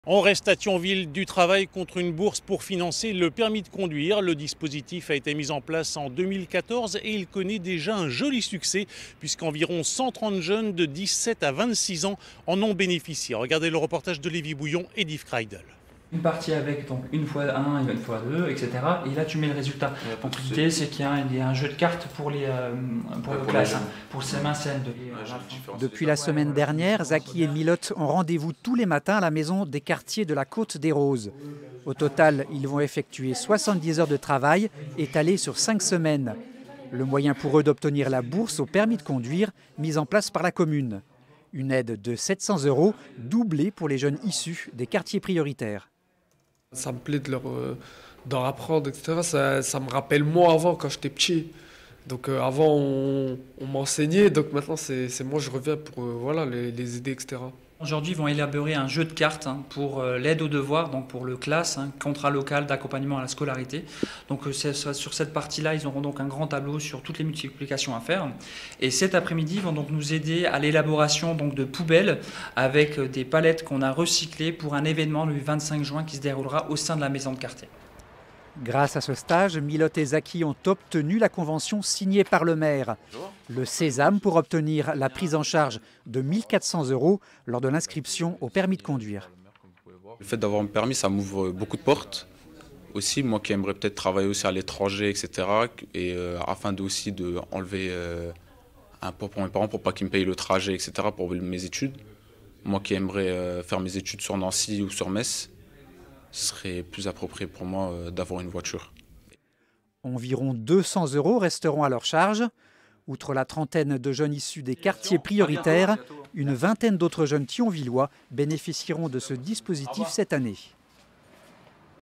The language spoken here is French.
On reste à Thionville du travail contre une bourse pour financer le permis de conduire. Le dispositif a été mis en place en 2014 et il connaît déjà un joli succès puisqu'environ 130 jeunes de 17 à 26 ans en ont bénéficié. Regardez le reportage de Lévi Bouillon et d'Yves Kreidel. Une partie avec donc une fois 1 et une fois 2, etc. Et là tu mets le résultat. Donc l'idée c'est qu'il y a un jeu de cartes pour les classes, pour Saint-Marcel. Depuis la semaine dernière, Zaki et Milotte ont rendez-vous tous les matins à la maison des quartiers de la Côte des Roses. Au total, ils vont effectuer 70 heures de travail étalées sur 5 semaines. Le moyen pour eux d'obtenir la bourse au permis de conduire mise en place par la commune. Une aide de 700 € doublée pour les jeunes issus des quartiers prioritaires. Ça me plaît d'en apprendre, etc. Ça me rappelle moi avant, quand j'étais petit. Donc avant, on m'enseignait, donc maintenant, c'est moi, je reviens pour voilà, les aider, etc. Aujourd'hui, ils vont élaborer un jeu de cartes pour l'aide aux devoirs, donc pour le CLAS, contrat local d'accompagnement à la scolarité. Donc sur cette partie-là, ils auront donc un grand tableau sur toutes les multiplications à faire. Et cet après-midi, ils vont donc nous aider à l'élaboration de poubelles avec des palettes qu'on a recyclées pour un événement le 25 juin qui se déroulera au sein de la maison de quartier. Grâce à ce stage, Milotte et Zaki ont obtenu la convention signée par le maire. Le sésame pour obtenir la prise en charge de 1 400 € lors de l'inscription au permis de conduire. Le fait d'avoir un permis, ça m'ouvre beaucoup de portes. Aussi, moi qui aimerais peut-être travailler aussi à l'étranger, etc. Et afin aussi d'enlever un poids pour mes parents pour pas qu'ils me payent le trajet, etc. pour mes études. Moi qui aimerais faire mes études sur Nancy ou sur Metz, ce serait plus approprié pour moi d'avoir une voiture. Environ 200 € resteront à leur charge. Outre la trentaine de jeunes issus des quartiers prioritaires, une vingtaine d'autres jeunes thionvillois bénéficieront de ce dispositif cette année.